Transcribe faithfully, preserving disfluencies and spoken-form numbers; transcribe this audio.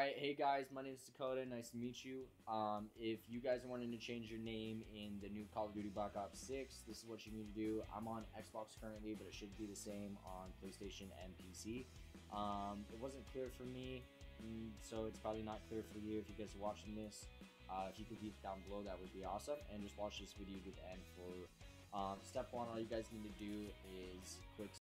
Alright, hey guys, my name is Dakota, nice to meet you. Um, if you guys are wanting to change your name in the new Call of Duty Black Ops six, this is what you need to do. I'm on Xbox currently, but it should be the same on PlayStation and P C. Um, it wasn't clear for me, so it's probably not clear for you if you guys are watching this. Uh, if you could leave it down below, that would be awesome. And just watch this video to the end for um, step one. All you guys need to do is click